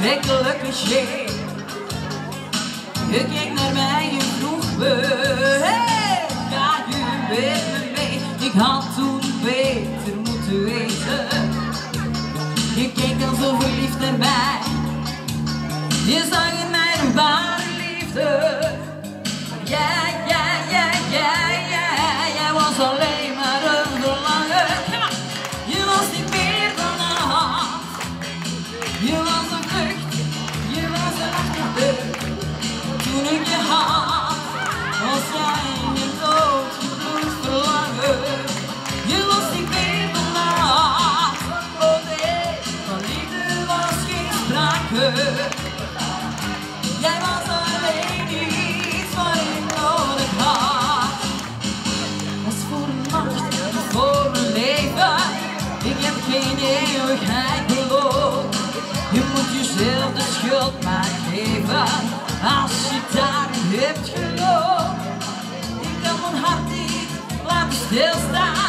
verschrikkelijk cliché. Je kijkt naar mij en vroeg me, hey, ga je met me mee? Ik had toen beter moeten weten. Je keek al zo verliefd naar mij. Je zag in mij een ware liefde. Jij was alleen maar een verlangen. Je was niet meer dan een hand. Je was een vlucht, je was een achterdeurt. Toen ik je had, was jij in je dood gebloed verlangen. Je was niet meer dan een hand. Oh nee, van liefde was geen sprake. Jij was alleen iets wat ik nodig had. Was voor een nacht, voor een leven. Ik heb geen eeuwigheid beloofd. Je moet jezelf de schuld maar geven. Als je daarin hebt geloofd. Ik kan mijn hart niet laten stilstaan.